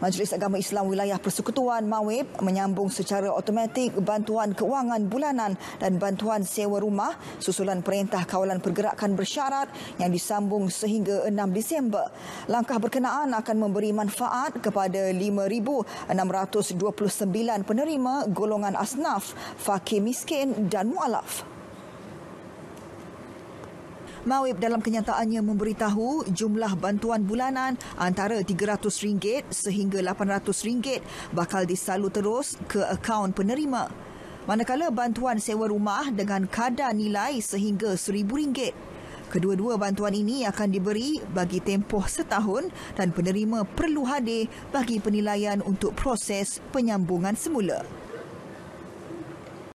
Majlis Agama Islam Wilayah Persekutuan Mawib menyambung secara automatik bantuan kewangan bulanan dan bantuan sewa rumah susulan Perintah Kawalan Pergerakan Bersyarat yang disambung sehingga 6 Disember. Langkah berkenaan akan memberi manfaat kepada 5,629 penerima golongan asnaf, fakir miskin dan mualaf. Mawib dalam kenyataannya memberitahu jumlah bantuan bulanan antara RM300 sehingga RM800 bakal disalur terus ke akaun penerima. Manakala bantuan sewa rumah dengan kadar nilai sehingga RM1,000. Kedua-dua bantuan ini akan diberi bagi tempoh setahun dan penerima perlu hadir bagi penilaian untuk proses penyambungan semula.